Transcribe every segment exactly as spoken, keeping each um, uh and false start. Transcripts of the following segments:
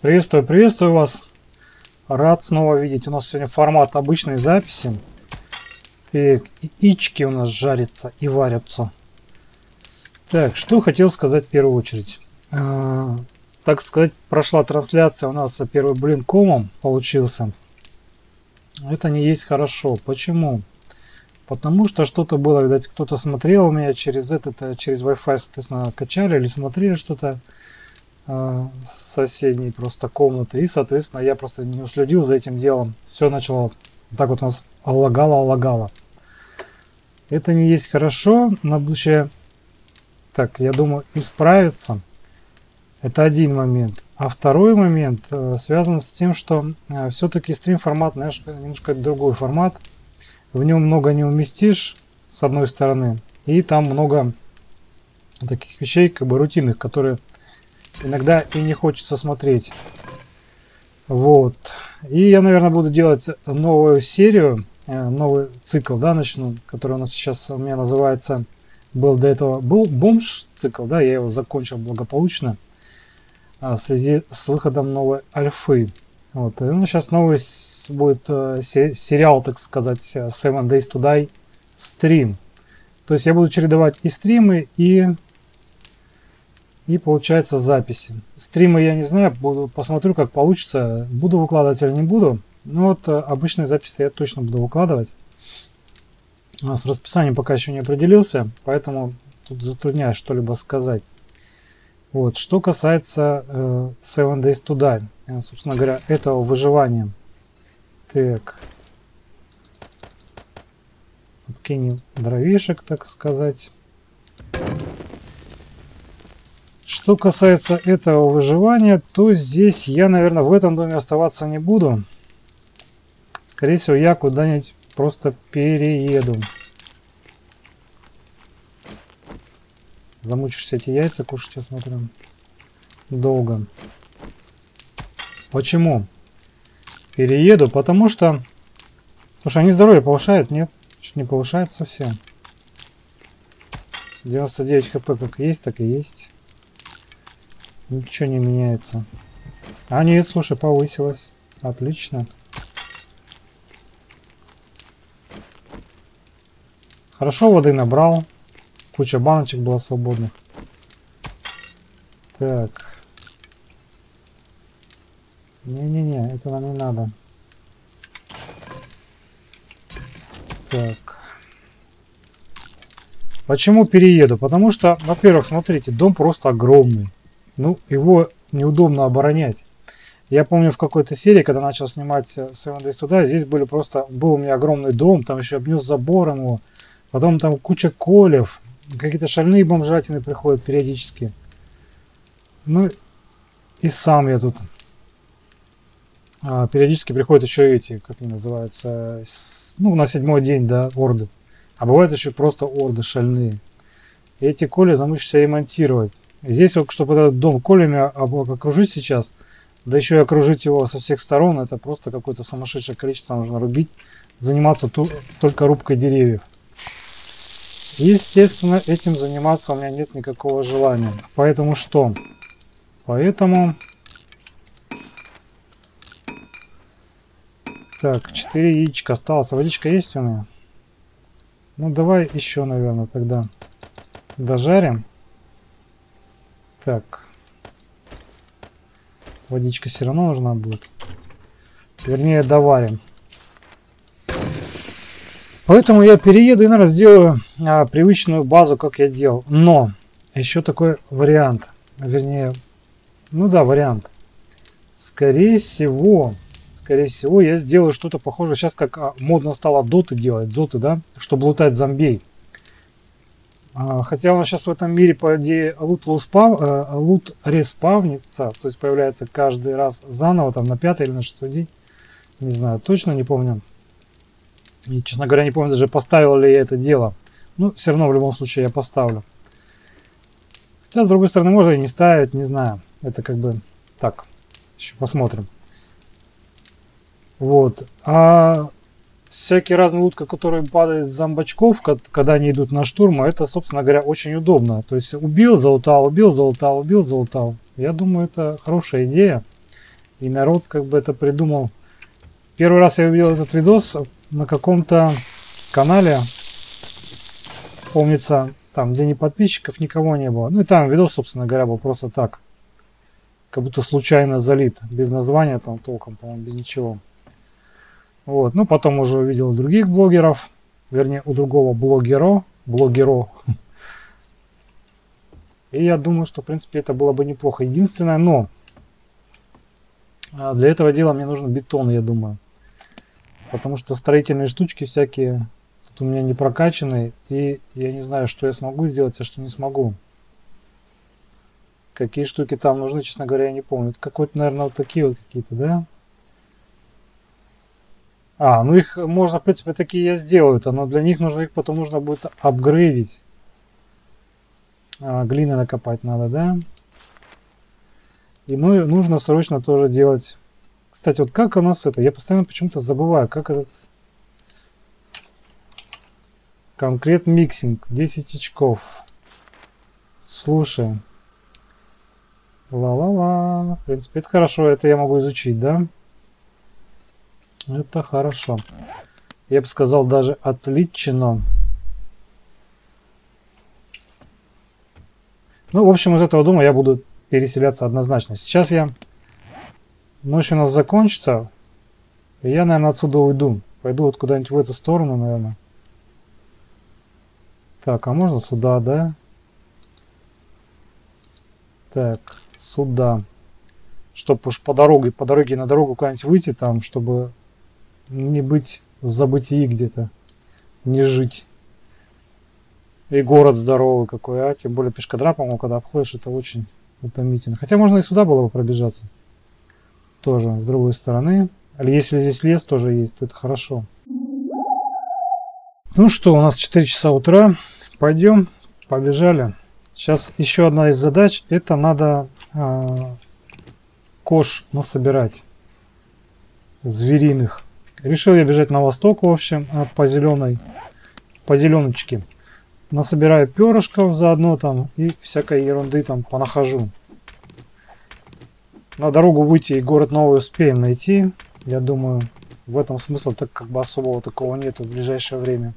Приветствую, приветствую вас. Рад снова видеть. У нас сегодня формат обычной записи. Так, яички у нас жарятся и варятся. Так, что хотел сказать в первую очередь. А, так сказать, прошла трансляция у нас первый блин комом получился. Это не есть хорошо. Почему? Потому что что-то было, видать, кто-то смотрел у меня через этот, через Wi-Fi, соответственно, качали или смотрели что-то э, с соседней просто комнаты. И, соответственно, я просто не уследил за этим делом. Все начало так вот у нас лагало-лагало. Это не есть хорошо. На будущее, так, я думаю, исправится. Это один момент. А второй момент э, связан с тем, что э, все-таки стрим-формат, знаешь, немножко другой формат. В нем много не уместишь, с одной стороны, и там много таких вещей, как бы рутинных, которые иногда и не хочется смотреть. Вот. И я, наверное, буду делать новую серию, новый цикл, да, начну, который у нас сейчас у меня называется, был до этого, был бомж цикл, да, я его закончил благополучно в связи с выходом новой альфы. Вот, и у нас сейчас новый будет э, сериал, так сказать, Seven Days to Die стрим. То есть я буду чередовать и стримы, и, и получается записи. Стримы я не знаю, буду, посмотрю, как получится. Буду выкладывать или не буду. Но вот э, обычные записи я точно буду выкладывать. У нас с расписанием пока еще не определился, поэтому тут затрудняюсь что-либо сказать. Вот, что касается э, Seven Days to Die. Собственно говоря, этого выживания. Так. Откинем дровишек, так сказать. Что касается этого выживания, то здесь я, наверное, в этом доме оставаться не буду. Скорее всего, я куда-нибудь просто перееду. Замучишься эти яйца кушать, я смотрю. Долго. Почему? Перееду, потому что... Слушай, они здоровье повышают? Нет? Чуть не повышают совсем. девяносто девять хп как есть, так и есть. Ничего не меняется. А нет, слушай, повысилось. Отлично. Хорошо, воды набрал. Куча баночек было свободных. Так. Не-не-не, это нам не надо. Так. Почему перееду? Потому что, во-первых, смотрите, дом просто огромный. Ну, его неудобно оборонять. Я помню в какой-то серии, когда начал снимать Seven Days to Die, здесь были просто, был у меня огромный дом, там еще обнес забором его. Потом там куча колев. Какие-то шальные бомжатины приходят периодически. Ну, и сам я тут... А, периодически приходят еще эти, как они называются, с, ну, на седьмой день, да, орды. А бывают еще просто орды шальные. И эти коли замучишься ремонтировать. Здесь, вот, чтобы этот дом колями окружить сейчас, да еще и окружить его со всех сторон, это просто какое-то сумасшедшее количество нужно рубить. Заниматься ту, только рубкой деревьев. Естественно, этим заниматься у меня нет никакого желания. Поэтому что? Поэтому... Так, четыре яичка осталось. Водичка есть у меня? Ну, давай еще, наверное, тогда дожарим. Так. Водичка все равно нужна будет. Вернее, доварим. Поэтому я перееду и, наверное, сделаю а, привычную базу, как я делал. Но еще такой вариант. Вернее, ну да, вариант. Скорее всего... Скорее всего, я сделаю что-то похожее. Сейчас как а, модно стало доты делать, дзоты, да, чтобы лутать зомбей. А, хотя у нас сейчас в этом мире, по идее, лут, луспав, а, лут респавнится, то есть появляется каждый раз заново, там на пятый или на шестой день. Не знаю, точно не помню. И, честно говоря, не помню даже, поставил ли я это дело. Ну, все равно в любом случае я поставлю. Хотя, с другой стороны, можно и не ставить, не знаю. Это как бы так, еще посмотрим. Вот. А всякий разный лут, который падает с зомбачков, когда они идут на штурм, это, собственно говоря, очень удобно. То есть убил, залутал, убил, залутал, убил, залутал. Я думаю, это хорошая идея. И народ как бы это придумал. Первый раз я увидел этот видос на каком-то канале. Помнится, там, где ни подписчиков, никого не было. Ну и там видос, собственно говоря, был просто так. Как будто случайно залит. Без названия там толком, по-моему, без ничего. Вот. Ну, потом уже увидел у других блогеров. Вернее, у другого блогера. Блогеро. И я думаю, что, в принципе, это было бы неплохо. Единственное, но для этого дела мне нужен бетон, я думаю. Потому что строительные штучки всякие тут у меня не прокачаны. И я не знаю, что я смогу сделать, а что не смогу. Какие штуки там нужны, честно говоря, я не помню. Это какой-то, наверное, вот такие вот какие-то, да? А, ну их можно, в принципе, такие я сделаю. Но для них нужно их потом нужно будет апгрейдить. А, глины накопать надо, да? И ну, нужно срочно тоже делать. Кстати, вот как у нас это? Я постоянно почему-то забываю, как этот конкрет миксинг. десять очков. Слушай. Ла-ла-ла. В принципе, это хорошо, это я могу изучить, да? Это хорошо. Я бы сказал, даже отлично. Ну, в общем, из этого дома я буду переселяться однозначно. Сейчас я... Ночь у нас закончится. И я, наверное, отсюда уйду. Пойду вот куда-нибудь в эту сторону, наверное. Так, а можно сюда, да? Так, сюда. Чтоб уж по дороге, по дороге на дорогу куда-нибудь выйти там, чтобы не быть в забытии где-то. Не жить. И город здоровый какой, а? Тем более пешкодрапом, когда обходишь, это очень утомительно. Хотя можно и сюда было бы пробежаться. Тоже, с другой стороны. Или если здесь лес тоже есть, то это хорошо. Ну что, у нас четыре часа утра. Пойдем, побежали. Сейчас еще одна из задач. Это надо э, кож насобирать. Звериных. Решил я бежать на восток, в общем, по зеленой, по зеленочке. Насобираю перышков заодно там и всякой ерунды там понахожу. На дорогу выйти и город новый успеем найти. Я думаю, в этом смысла так как бы особого такого нету в ближайшее время.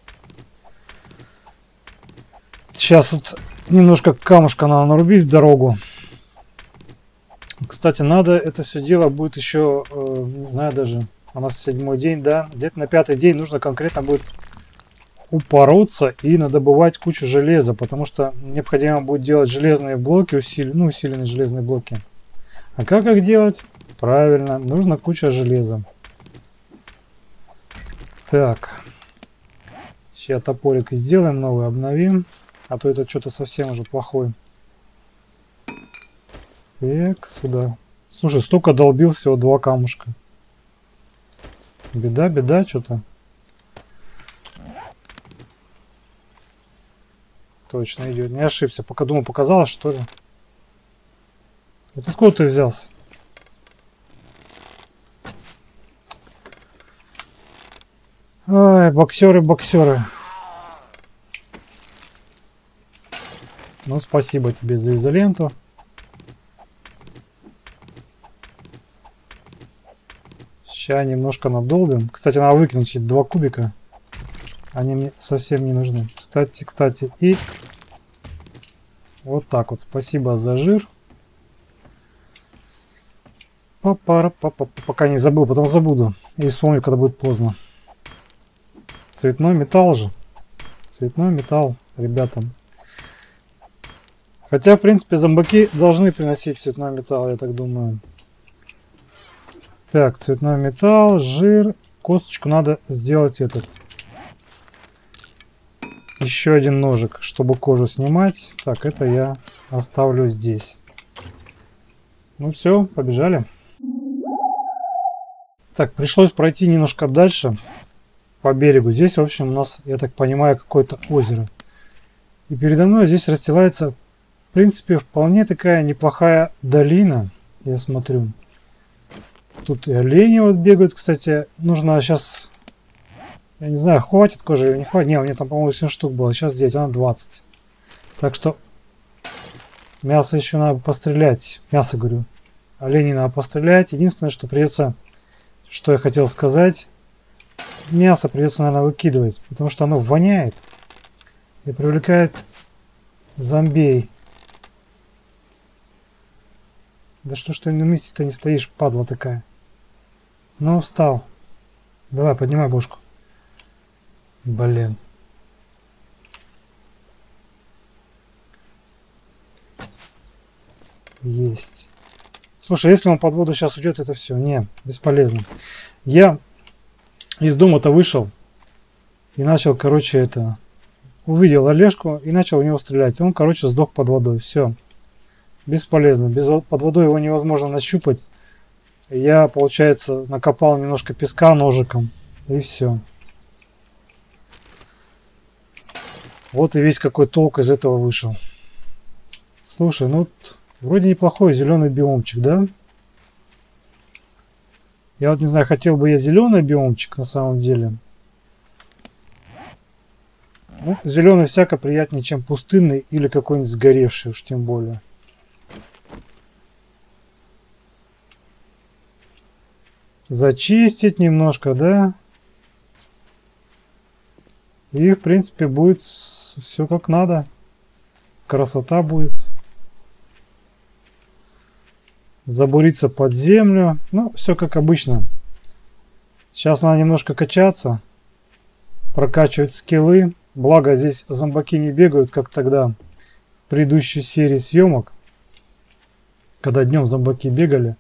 Сейчас вот немножко камушка надо нарубить в дорогу. Кстати, надо это все дело будет еще, э, не знаю даже, у нас седьмой день, да, где-то на пятый день нужно конкретно будет упороться и надобывать кучу железа, потому что необходимо будет делать железные блоки, усили... ну, усиленные железные блоки. А как их делать? Правильно, нужно куча железа. Так. Сейчас топорик сделаем новый, обновим. А то это что-то совсем уже плохой. Так, сюда. Слушай, столько долбил, всего два камушка. Беда, беда, что-то. Точно идет. Не ошибся. Пока думал, показалось, что ли? Вот откуда ты взялся? Ой, боксеры, боксеры. Ну, спасибо тебе за изоленту. Сейчас немножко надолбим. Кстати, надо выкинуть эти два кубика. Они мне совсем не нужны. Кстати, кстати, и вот так вот. Спасибо за жир. Папара, папа, пока не забыл, потом забуду. И вспомню, когда будет поздно. Цветной металл же. Цветной металл, ребята. Хотя, в принципе, зомбаки должны приносить цветной металл, я так думаю. Так, цветной металл, жир. Косточку надо сделать этот. Еще один ножик, чтобы кожу снимать. Так, это я оставлю здесь. Ну все, побежали. Так, пришлось пройти немножко дальше по берегу. Здесь, в общем, у нас, я так понимаю, какое-то озеро. И передо мной здесь расстилается, в принципе, вполне такая неплохая долина, я смотрю. Тут и олени вот бегают, кстати. Нужно сейчас... Я не знаю, хватит кожи или не хватит. Не, у меня там, по-моему, семь штук было. Сейчас здесь она двадцать. Так что мясо еще надо пострелять. Мясо, говорю. Оленей надо пострелять. Единственное, что придется, что я хотел сказать, мясо придется, наверное, выкидывать, потому что оно воняет и привлекает зомбей. Да что ж ты на месте-то не стоишь, падла такая. Ну, встал. Давай, поднимай бошку. Блин. Есть. Слушай, если он под воду сейчас уйдет, это все. Не, бесполезно. Я из дома-то вышел и начал, короче, это... Увидел Олежку и начал в него стрелять. Он, короче, сдох под водой. Все. Бесполезно. Без, под водой его невозможно нащупать. Я, получается, накопал немножко песка ножиком. И все. Вот и весь какой толк из этого вышел. Слушай, ну вроде неплохой зеленый биомчик, да? Я вот не знаю, хотел бы я зеленый биомчик на самом деле. Ну, зеленый всяко приятнее, чем пустынный или какой-нибудь сгоревший, уж тем более. Зачистить немножко, да? И, в принципе, будет все как надо. Красота будет. Забуриться под землю. Ну, все как обычно. Сейчас надо немножко качаться. Прокачивать скиллы. Благо, здесь зомбаки не бегают, как тогда в предыдущей серии съемок. Когда днем зомбаки бегали.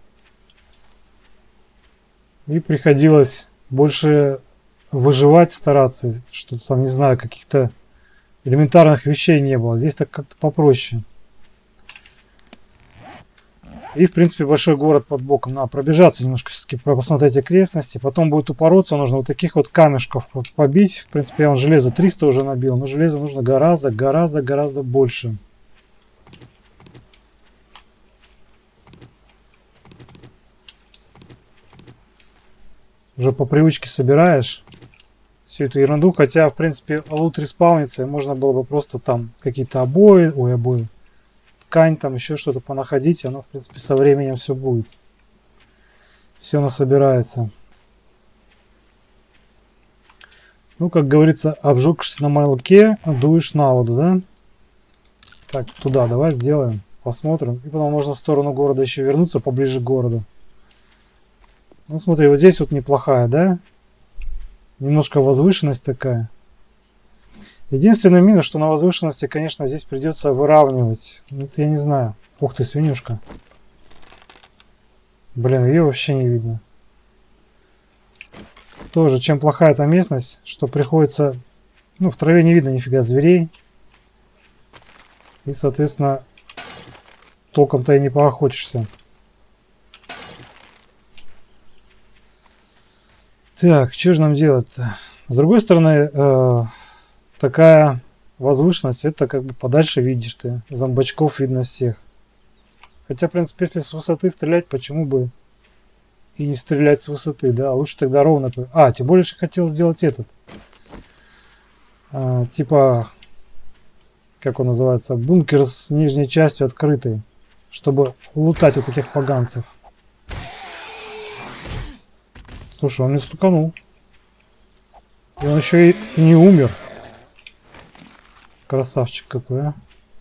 И приходилось больше выживать, стараться. Что-то там, не знаю, каких-то элементарных вещей не было. Здесь так как-то попроще. И, в принципе, большой город под боком. Надо пробежаться немножко, все-таки посмотреть окрестности. Потом будет упороться, нужно вот таких вот камешков вот побить. В принципе, я вон железо триста уже набил, но железа нужно гораздо, гораздо, гораздо больше. Уже по привычке собираешь всю эту ерунду. Хотя, в принципе, лут респаунится, и можно было бы просто там какие-то обои, ой, обои. Ткань, там еще что-то понаходить, оно, в принципе, со временем все будет. Все насобирается. Ну, как говорится, обжегшись на молоке, дуешь на воду, да? Так, туда давай сделаем, посмотрим. И потом можно в сторону города еще вернуться, поближе к городу. Ну, смотри, вот здесь вот неплохая, да? Немножко возвышенность такая. Единственный минус, что на возвышенности, конечно, здесь придется выравнивать. Это я не знаю. Ух ты, свинюшка. Блин, ее вообще не видно. Тоже, чем плохая эта местность, что приходится... Ну, в траве не видно нифига зверей. И, соответственно, толком-то и не поохотишься. Так, что же нам делать-то? С другой стороны... Э такая возвышенность, это как бы подальше видишь ты. Зомбачков видно всех. Хотя, в принципе, если с высоты стрелять, почему бы и не стрелять с высоты, да? Лучше тогда ровно... А, тем более, что хотел сделать этот. А, типа, как он называется? Бункер с нижней частью открытой. Чтобы лутать вот таких поганцев. Слушай, он не стуканул. И он еще и не умер. Красавчик какой, а.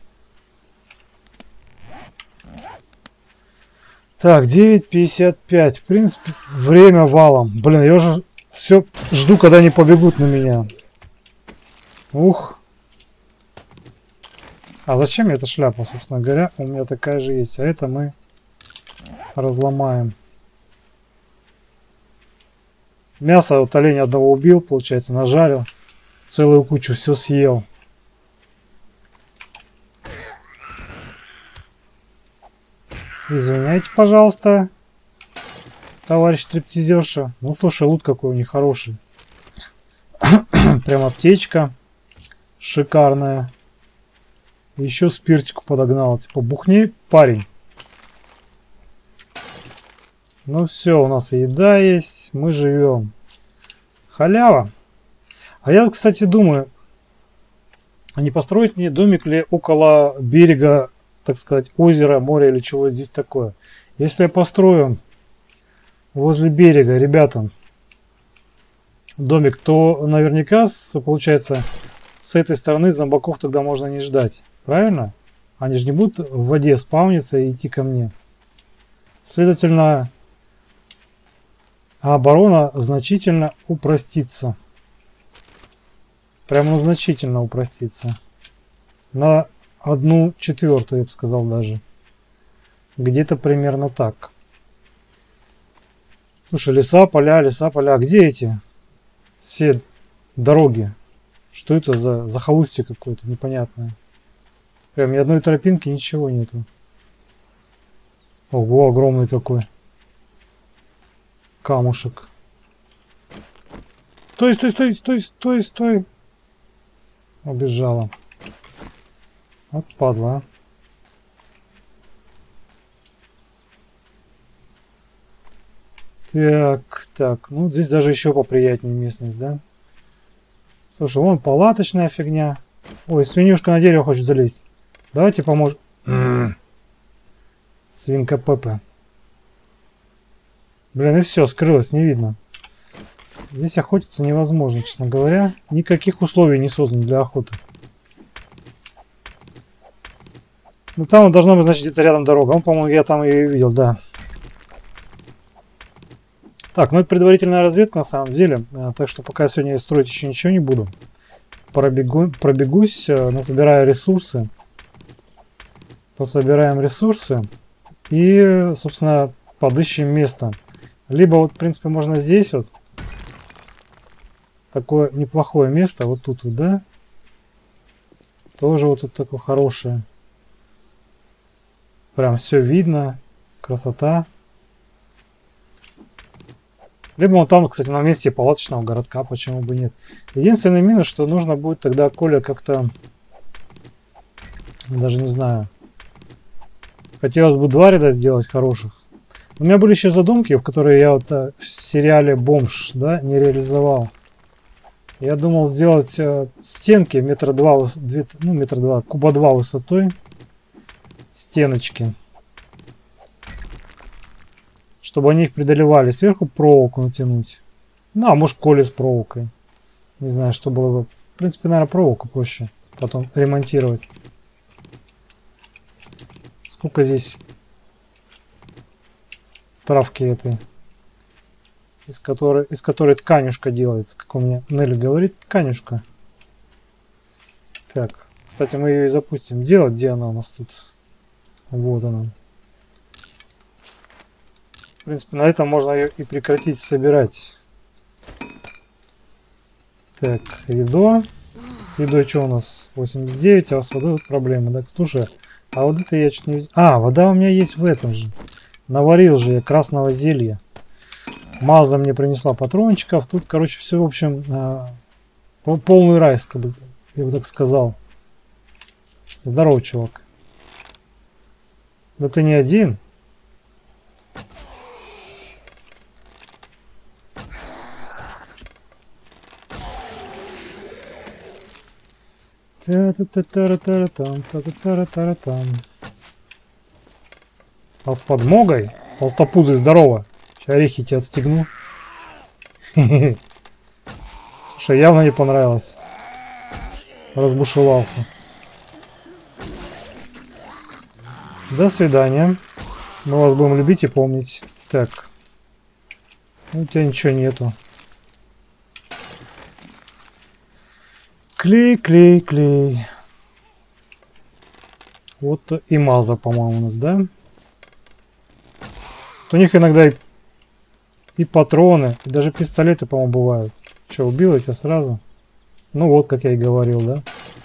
Так, девять пятьдесят пять. В принципе, время валом. Блин, я уже все жду, когда они побегут на меня. Ух. А зачем мне эта шляпа, собственно говоря? У меня такая же есть. А это мы разломаем. Мясо вот оленя одного убил, получается, нажарил. Целую кучу все съел. Извиняйте, пожалуйста, товарищ стриптизерша. Ну, слушай, лут какой у них хороший. Прям аптечка шикарная. Еще спиртику подогнал. Типа, бухни, парень. Ну все, у нас еда есть. Мы живем. Халява. А я, кстати, думаю, а не построить мне домик ли около берега, так сказать, озера, моря или чего здесь такое. Если я построю возле берега, ребятам, домик, то наверняка, с, получается, с этой стороны зомбаков тогда можно не ждать. Правильно? Они же не будут в воде спавниться и идти ко мне. Следовательно, оборона значительно упростится. Прямо значительно упростится. На одну четвертую, я бы сказал даже. Где-то примерно так. Слушай, леса, поля, леса, поля. Где эти все дороги? Что это за захолустье какое-то непонятное? Прям ни одной тропинки, ничего нету. Ого, огромный какой. Камушек. Стой, стой, стой, стой, стой, стой. Убежала. Вот падла, а. Так, так, ну здесь даже еще поприятнее местность, да? Слушай, вон палаточная фигня. Ой, свинюшка на дерево хочет залезть. Давайте поможем. Mm. Свинка Пеппа. Блин, и все, скрылось, не видно. Здесь охотиться невозможно, честно говоря. Никаких условий не создано для охоты. Ну там вот должна быть, значит, где-то рядом дорога. Он, по-моему, я там ее видел, да. Так, ну это предварительная разведка на самом деле. Так что пока сегодня я строить еще ничего не буду. Пробегу, пробегусь, насобираю ресурсы. Пособираем ресурсы. И, собственно, подыщем место. Либо вот, в принципе, можно здесь вот. Такое неплохое место. Вот тут вот, да? Тоже вот тут такое хорошее. Прям все видно. Красота. Либо вот там, кстати, на месте палаточного городка, почему бы нет. Единственный минус, что нужно будет тогда, Коля, как-то... Даже не знаю. Хотелось бы два ряда сделать хороших. У меня были еще задумки, в которые я вот а, в сериале «Бомж», да, не реализовал. Я думал сделать а, стенки метра два, две, ну, метра два, куба два высотой. Стеночки. Чтобы они их преодолевали. Сверху проволоку натянуть. Ну, а может, Коля с проволокой. Не знаю, что было бы. В принципе, наверное, проволоку проще потом ремонтировать. Сколько здесь травки этой, из которой, из которой тканюшка делается, как у меня Нелли говорит, тканюшка. Так, кстати, мы ее и запустим. Делать, где она у нас тут? Вот она. В принципе, на этом можно ее и прекратить собирать. Так, еда. С едой что у нас? восемьдесят девять, а с водой вот проблема. Так, слушай, а вот это я чуть не... А, вода у меня есть в этом же. Наварил же я красного зелья. Маза мне принесла патрончиков. Тут, короче, все, в общем, э, полный рай, как бы, я бы так сказал. Здорово, чувак. Да ты не один. А с подмогой? Толстопузый, здорово. Сейчас орехи тебе отстегну. Слушай, явно не понравилось. Разбушевался. До свидания. Мы вас будем любить и помнить. Так. У тебя ничего нету. Клей, клей, клей. Вот и маза, по-моему, у нас, да? У них иногда и, и патроны, и даже пистолеты, по-моему, бывают. Че, убил я тебя сразу? Ну вот, как я и говорил, да?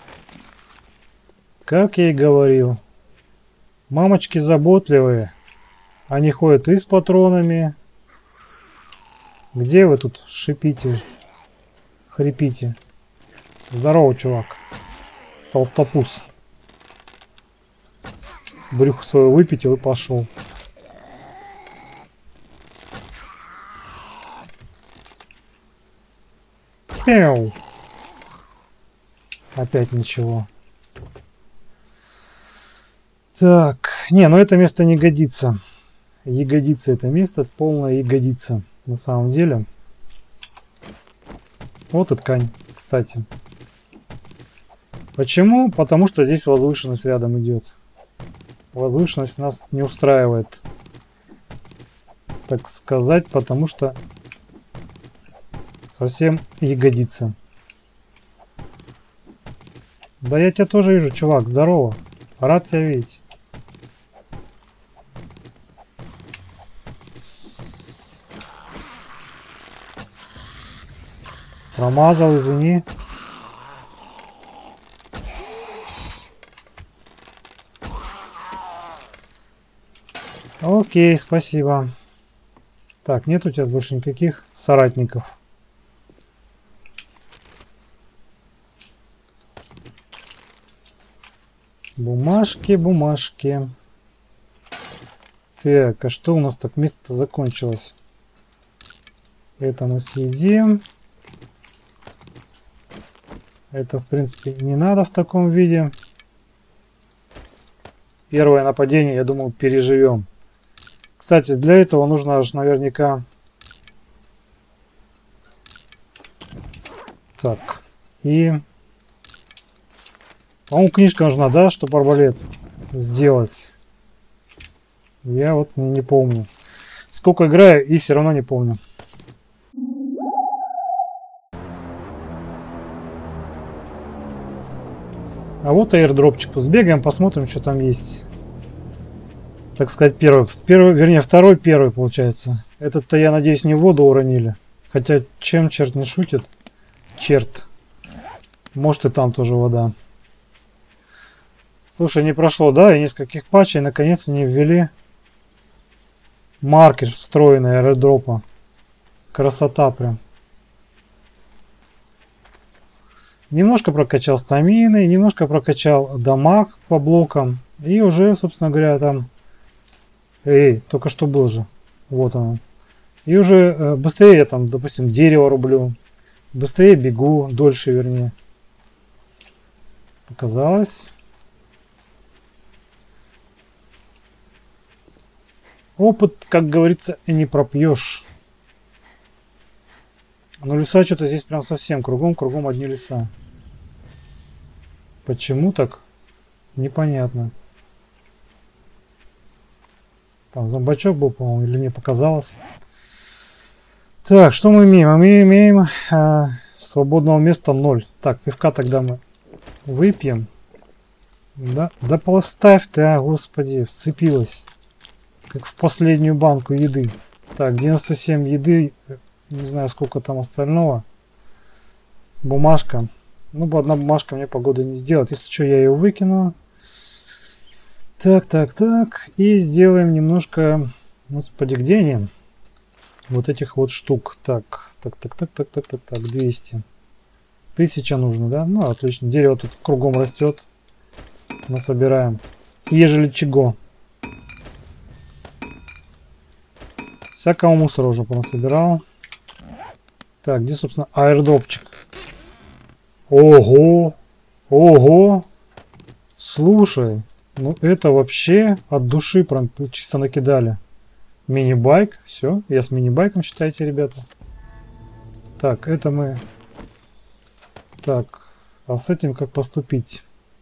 Как я и говорил. Мамочки заботливые. Они ходят и с патронами. Где вы тут шипите? Хрипите? Здорово, чувак. Толстопуз. Брюхо свое выпятил и пошел. Пяу. Опять ничего. Так. Не, ну это место не годится. ягодица это место, полная ягодица на самом деле. Вот и ткань, кстати. Почему? Потому что здесь возвышенность рядом идет. Возвышенность нас не устраивает, так сказать, потому что совсем ягодица. Да я тебя тоже вижу, чувак, здорово. Рад тебя видеть. Промазал, извини. Окей, спасибо. Так, нет у тебя больше никаких соратников. Бумажки, бумажки. Так, а что у нас так место закончилось? Это мы съедим. Это, в принципе, не надо в таком виде. Первое нападение, я думаю, переживем. Кстати, для этого нужно аж наверняка... Так, и... По-моему, книжка нужна, да, чтобы арбалет сделать. Я вот не, не помню. Сколько играю и все равно не помню. А вот аирдропчик. Сбегаем, посмотрим, что там есть. Так сказать, первый, первый, вернее, второй, первый получается. Этот-то, я надеюсь, не в воду уронили. Хотя, чем черт не шутит? Черт. Может, и там тоже вода. Слушай, не прошло, да, и нескольких патчей, наконец не ввели маркер встроенный аирдропа. Красота прям. Немножко прокачал стамины, немножко прокачал дамаг по блокам. И уже, собственно говоря, там... Эй, только что был же. Вот оно. И уже э, быстрее я там, допустим, дерево рублю. Быстрее бегу, дольше вернее. Показалось. Опыт, как говорится, и не пропьешь. Но леса что-то здесь прям совсем кругом, кругом одни леса. Почему так? Непонятно. Там зомбачок был, по-моему, или мне показалось. Так, что мы имеем? Мы имеем а, свободного места ноль. Так, пивка тогда мы выпьем. Да, да поставь ты, а, господи, вцепилась. Как в последнюю банку еды. Так, девяносто семь еды. Не знаю, сколько там остального. Бумажка. Ну, одна бумажка мне погоды не сделает. Если что, я ее выкину. Так, так, так. И сделаем немножко... Господи, где они? Вот этих вот штук. Так, так, так, так, так, так, так, так. двести. Тысяча нужно, да? Ну, отлично. Дерево тут кругом растет. Насобираем. Ежели чего. Всякого мусора уже понасобирал. Так, где, собственно, аирдропчик? Ого! Ого! Слушай, ну это вообще от души прям чисто накидали. Мини-байк. Все, я с мини-байком, считайте, ребята. Так, это мы... Так, а с этим как поступить?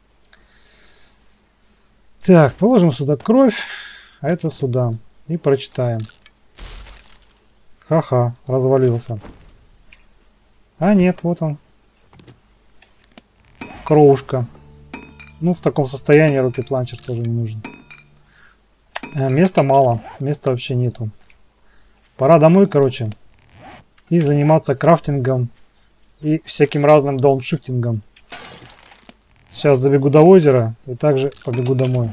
Так, положим сюда кровь, а это сюда. И прочитаем. Ха-ха, развалился. А нет, вот он. Кровушка. Ну, в таком состоянии Rocket Launcher тоже не нужен. Э, места мало. Места вообще нету. Пора домой, короче. И заниматься крафтингом. И всяким разным дауншифтингом. Сейчас добегу до озера. И также побегу домой.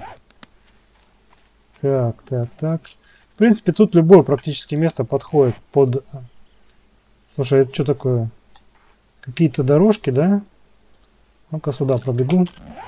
Так, так, так. В принципе, тут любое практически место подходит под... Слушай, это что такое? Какие-то дорожки, да? Ну-ка сюда пробегу.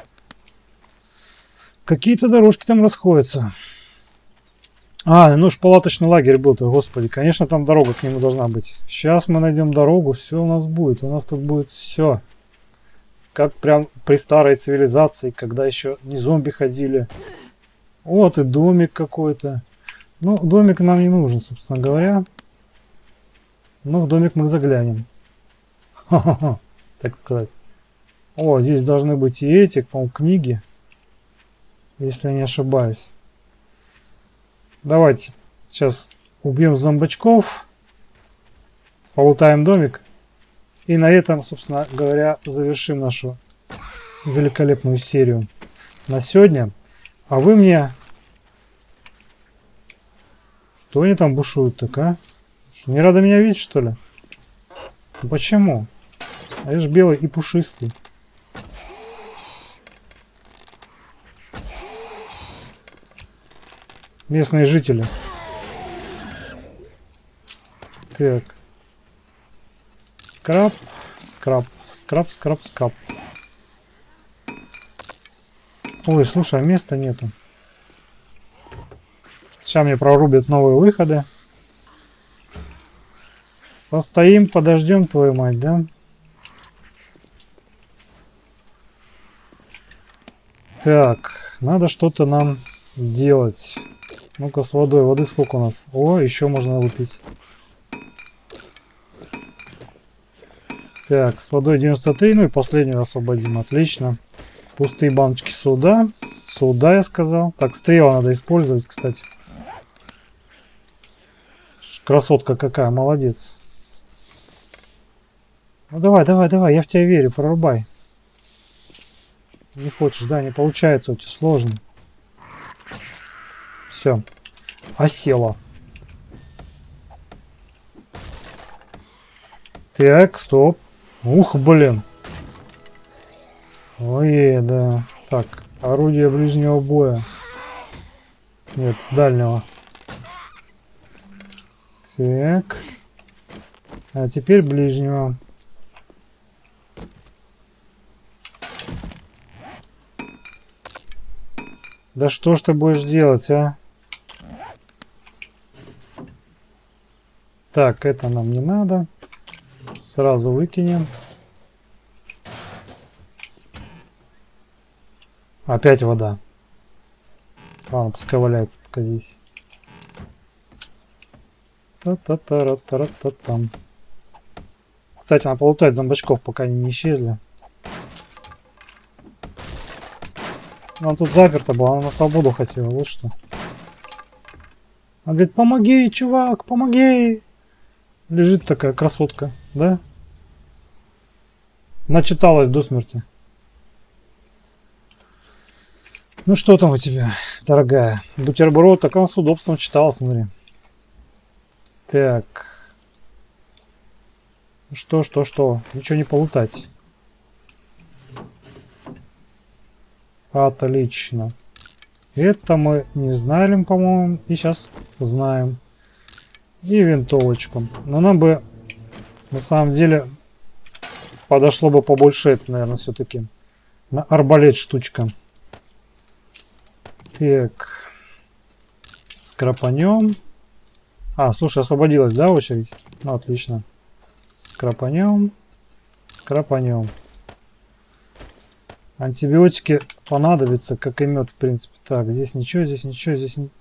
Какие-то дорожки там расходятся. А, ну ж палаточный лагерь был-то, господи. Конечно, там дорога к нему должна быть. Сейчас мы найдем дорогу, все у нас будет. У нас тут будет все. Как прям при старой цивилизации, когда еще не зомби ходили. Вот и домик какой-то. Ну, домик нам не нужен, собственно говоря. Но в домик мы заглянем. Ха-ха-ха, так сказать. О, здесь должны быть и эти, по-моему, книги. Если я не ошибаюсь. Давайте сейчас убьем зомбачков. Полутаем домик. И на этом, собственно говоря, завершим нашу великолепную серию на сегодня. А вы мне... Что они там бушуют так, а? Не рада меня видеть, что ли? Почему? А я же белый и пушистый. Местные жители. Так. Скраб, скраб, скраб, скраб, скраб. Ой, слушай, а места нету. Сейчас мне прорубят новые выходы. Постоим, подождем, твою мать, да? Так, надо что-то нам делать. Ну-ка, с водой. Воды сколько у нас? О, еще можно выпить. Так, с водой девяносто три. Ну и последнюю освободим. Отлично. Пустые баночки сюда. Сюда, я сказал. Так, стрелы надо использовать, кстати. Красотка какая, молодец. Ну давай, давай, давай, я в тебя верю, прорубай. Не хочешь, да, не получается у тебя, сложно. Все. Осела. Так, стоп. Ух, блин. Ой, да. Так, орудие ближнего боя. Нет, дальнего. Так. А теперь ближнего. Да что ж ты будешь делать, а? Так, это нам не надо. Сразу выкинем. Опять вода. Ладно, пускай валяется, пока здесь. Та-та-та-ра-та-ра-та-там. Кстати, надо полутать зомбачков, пока они не исчезли. Она тут заперта была, она на свободу хотела, вот что. Она говорит, помоги, чувак, помоги. Лежит такая красотка, да? Начиталась до смерти. Ну что там у тебя, дорогая? Бутерброд, так она с удобством читала, смотри. Так. Что, что, что? Ничего не полутать. Отлично. Это мы не знали, по-моему, и сейчас знаем. И винтовочку. Но нам бы, на самом деле, подошло бы побольше это, наверное, все-таки. На арбалет штучка. Так. Скрапанем. А, слушай, освободилась, да, очередь? Ну, отлично. Скрапанем. Скрапанем. Антибиотики понадобятся, как и мед, в принципе. Так, здесь ничего, здесь ничего, здесь не...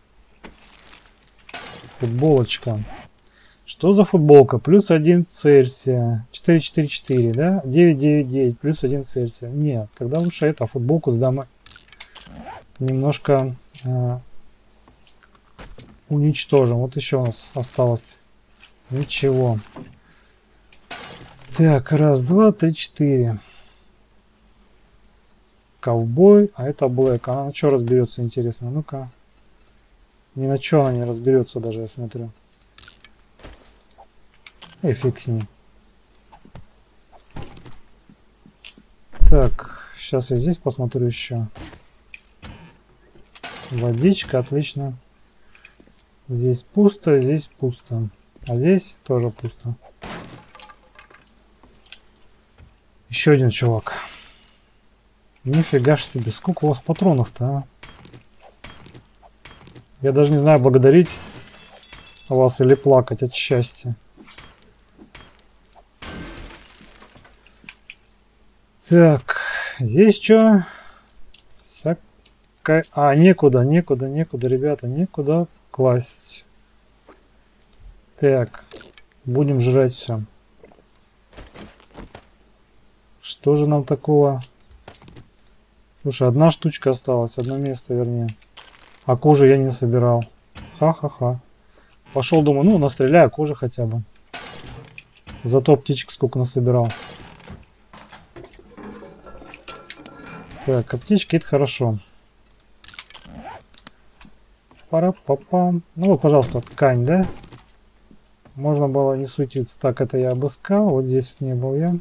Футболочка. Что за футболка? Плюс один Цельсия. четыре четыре четыре, да? девять девять девять. Плюс один Цельсия. Нет, тогда лучше это, футболку тогда мы немножко э, уничтожим. Вот еще у нас осталось. Ничего. Так, раз, два, три, четыре. Ковбой, а это Блэк. Она на что разберется, интересно? Ну-ка. Ни на что она не разберется даже, я смотрю. И фиг с ней. Так, сейчас я здесь посмотрю еще. Водичка, отлично. Здесь пусто, здесь пусто. А здесь тоже пусто. Еще один чувак. Нифига ж себе, сколько у вас патронов-то, а? Я даже не знаю, благодарить вас или плакать от счастья. Так, здесь что? Всякое... А, некуда, некуда, некуда, ребята, некуда класть. Так, будем жрать все. Что же нам такого? Слушай, одна штучка осталась, одно место, вернее. А кожу я не собирал. Ха-ха-ха. Пошел, думаю, ну, настреляю кожи хотя бы. Зато птичек сколько насобирал. Так, аптечки это хорошо. Пара-па-пам. Ну вот, пожалуйста, ткань, да? Можно было не суетиться. Так, это я обыскал. Вот здесь не был я.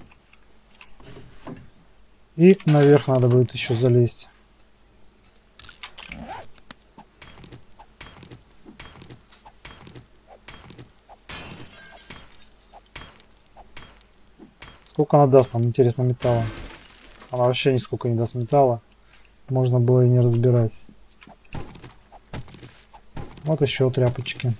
И наверх надо будет еще залезть. Сколько она даст нам, интересно, металла? Она вообще нисколько не даст металла. Можно было и не разбирать. Вот еще тряпочки.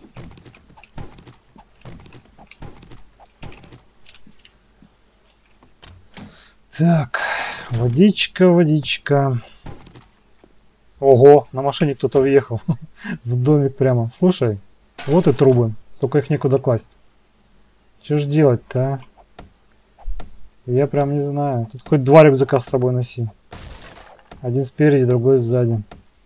Так, водичка, водичка. Ого, на машине кто-то въехал в домик прямо. Слушай, вот и трубы, только их некуда класть. Что ж делать-то, а? Я прям не знаю. Тут хоть два рюкзака с собой носи. Один спереди, другой сзади.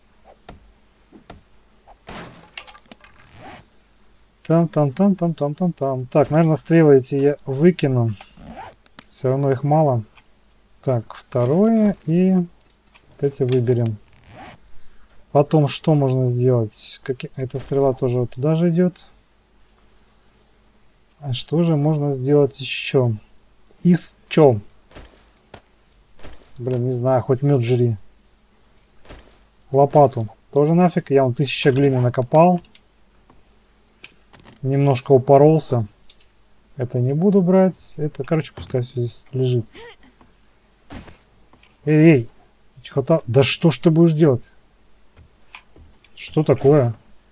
Там-там-там-там-там-там-там. Так, наверное, стрелы эти я выкину. Все равно их мало. Так, второе. И вот эти выберем. Потом что можно сделать? Какие... Эта стрела тоже вот туда же идет. А что же можно сделать еще? Из чё? Блин, не знаю, хоть мед жри. Лопату тоже нафиг. Я вон тысяча глины накопал. Немножко упоролся. Это не буду брать. Это, короче, пускай все здесь лежит. Эй, эй. Тихота. Да что ж ты будешь делать? Что такое?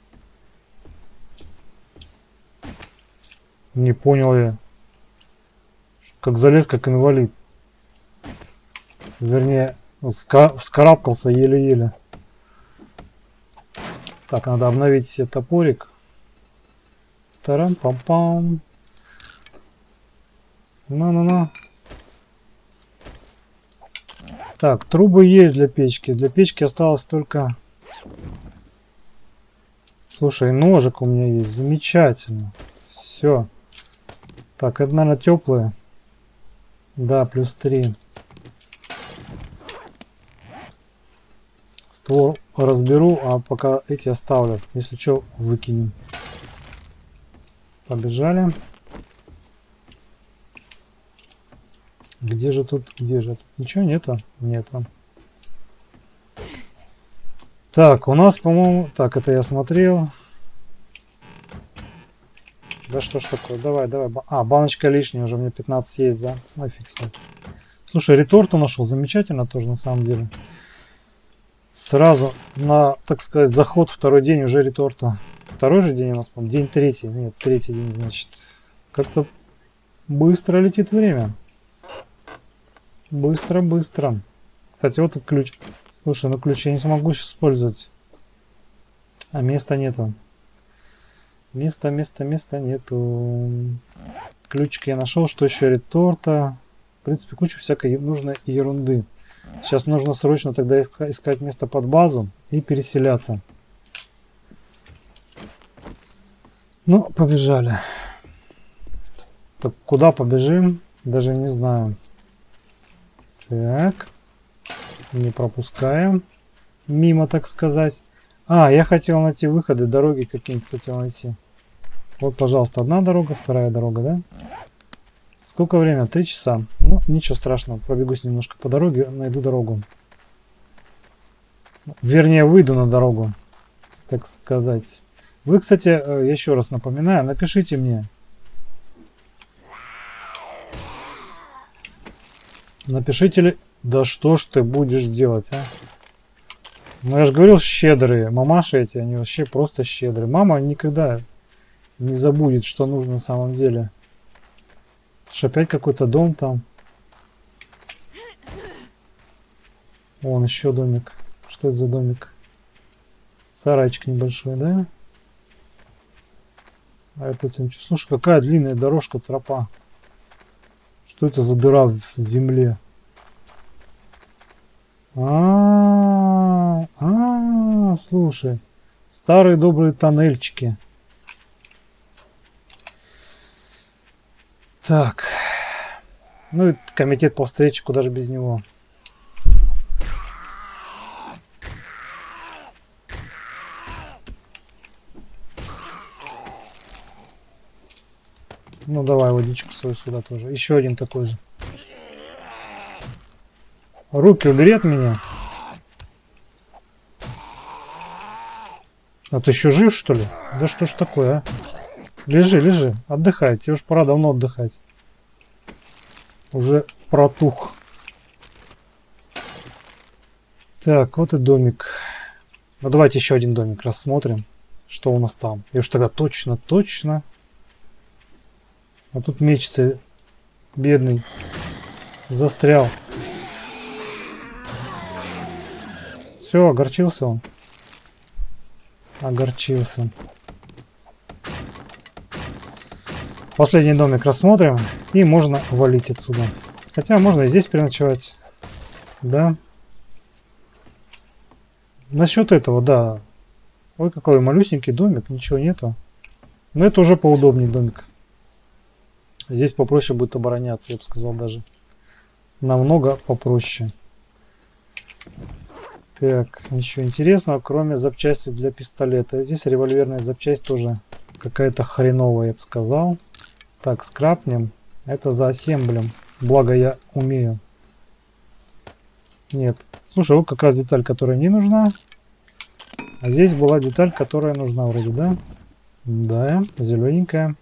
Не понял я. Как залез, как инвалид. Вернее, ска вскарабкался еле-еле. Так, надо обновить себе топорик. Тарам-пам-пам. На-на-на. Так, трубы есть для печки. Для печки осталось только... Слушай, ножик у меня есть. Замечательно. Все. Так, это, наверное, теплые. Да, плюс три. Створ разберу, а пока эти оставлю. Если что, выкинем. Побежали. Где же тут? Где же? Тут ничего нету? Нету. Так, у нас, по-моему... Так, это я смотрел. Да что ж такое? Давай, давай. А, баночка лишняя уже. У меня пятнадцать есть, да? Ну, фиг с ним. Слушай, реторту нашел. Замечательно тоже, на самом деле. Сразу на, так сказать, заход второй день уже реторта. Второй же день у нас, по-моему, день третий. Нет, третий день, значит. Как-то быстро летит время. Быстро-быстро. Кстати, вот тут ключ. Слушай, ну ключ я не смогу сейчас использовать. А места нету. Места, места, места нету. Ключик я нашел. Что еще? Реторта. В принципе, куча всякой нужной ерунды. Сейчас нужно срочно тогда искать место под базу и переселяться. Ну, побежали. Так, куда побежим? Даже не знаю. Так. Не пропускаем. Мимо, так сказать. А, я хотел найти выходы, дороги какие-нибудь хотел найти. Вот, пожалуйста, одна дорога, вторая дорога, да? Сколько время? Три часа. Ну, ничего страшного. Пробегусь немножко по дороге, найду дорогу. Вернее, выйду на дорогу, так сказать. Вы, кстати, еще раз напоминаю, напишите мне. Напишите ли... Да что ж ты будешь делать, а? Ну, я же говорил, щедрые. Мамаши эти, они вообще просто щедрые. Мама никогда не забудет, что нужно на самом деле. Слушай, опять какой-то дом там. Вон еще домик. Что это за домик? Сарайчик небольшой, да? А это, слушай, какая длинная дорожка, тропа. Что это за дыра в земле? А, -а, -а, -а слушай. Старые добрые тоннельчики. Так. Ну и комитет по встрече, куда же без него. Ну давай водичку свою сюда тоже. Еще один такой же. Руки убери от меня. А ты еще жив, что ли? Да что ж такое, а? Лежи, лежи. Отдыхай. Тебе уж пора давно отдыхать. Уже протух. Так, вот и домик. Ну давайте еще один домик рассмотрим. Что у нас там. И уж тогда точно, точно. А тут меч-то бедный. Застрял. Все, огорчился он. Огорчился. Последний домик рассмотрим. И можно валить отсюда. Хотя можно и здесь переночевать. Да. Насчет этого, да. Ой, какой малюсенький домик. Ничего нету. Но это уже поудобнее домик. Здесь попроще будет обороняться, я бы сказал даже. Намного попроще. Так, ничего интересного, кроме запчасти для пистолета. Здесь револьверная запчасть тоже какая-то хреновая, я бы сказал. Так, скрапнем. Это за ассемблем. Благо я умею. Нет. Слушай, вот как раз деталь, которая не нужна. А здесь была деталь, которая нужна вроде, да? Да, зелененькая.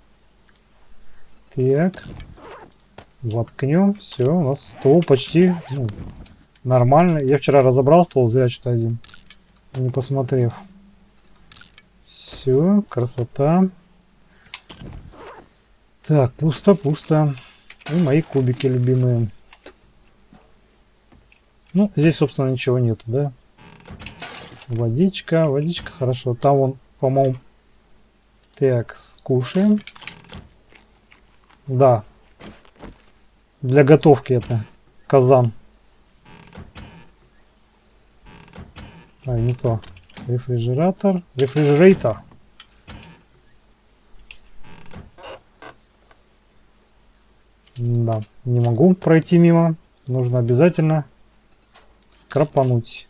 Так. Воткнем. Все, у нас стол почти... Ну, нормально. Я вчера разобрал стол, зря что-то один. Не посмотрев. Все, красота. Так, пусто-пусто. И мои кубики любимые. Ну, здесь, собственно, ничего нету, да? Водичка, водичка, хорошо. Там вон, по-моему... Так, скушаем. Да. Для готовки это. Казан. А, не то. Рефрижератор. Рефрижератор. Да, не могу пройти мимо. Нужно обязательно скрапануть.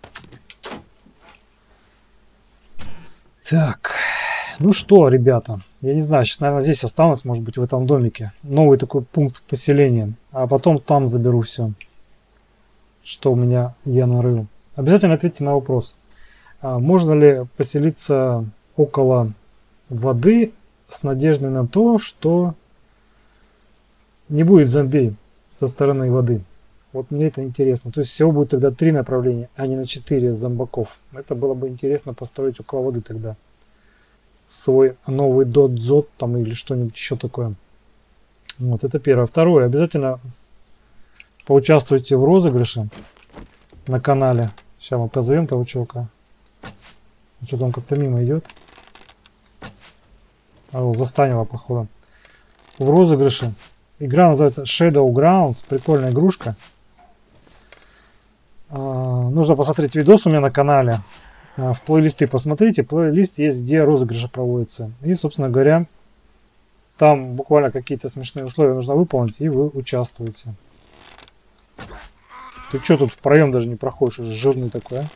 Так. Ну что, ребята. Я не знаю, сейчас, наверное, здесь останусь, может быть, в этом домике. Новый такой пункт поселения. А потом там заберу все, что у меня я нарыл. Обязательно ответьте на вопрос. А можно ли поселиться около воды с надеждой на то, что не будет зомби со стороны воды? Вот мне это интересно. То есть всего будет тогда три направления, а не на четыре зомбаков. Это было бы интересно построить около воды тогда. Свой новый дот-зот там или что-нибудь еще такое. Вот это первое. Второе. Обязательно поучаствуйте в розыгрыше на канале. Сейчас мы позовем того чувака. Что-то он как-то мимо идет. А его застанило, походу. В розыгрыше. Игра называется Shadow Grounds. Прикольная игрушка. А, нужно посмотреть видос у меня на канале. А, в плейлисты посмотрите. Плейлист есть, где розыгрыши проводятся. И, собственно говоря, там буквально какие-то смешные условия нужно выполнить, и вы участвуете. Ты что тут в проем даже не проходишь, уже жирный такой, а?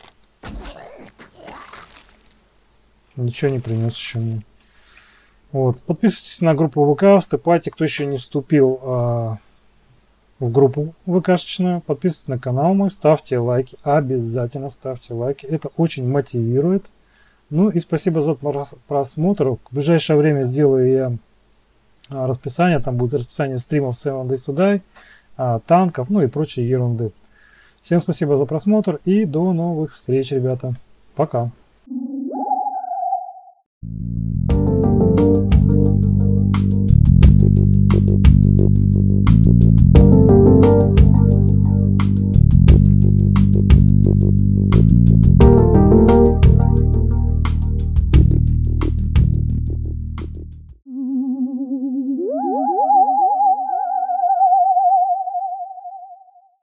Ничего не принес еще мне. Вот. Подписывайтесь на группу ВК, вступайте, кто еще не вступил а, в группу ВКшечную. Подписывайтесь на канал мой, ставьте лайки, обязательно ставьте лайки. Это очень мотивирует. Ну и спасибо за просмотр. В ближайшее время сделаю я а, расписание. Там будет расписание стримов Seven Days to Die, а, танков, ну и прочей ерунды. Всем спасибо за просмотр и до новых встреч, ребята. Пока.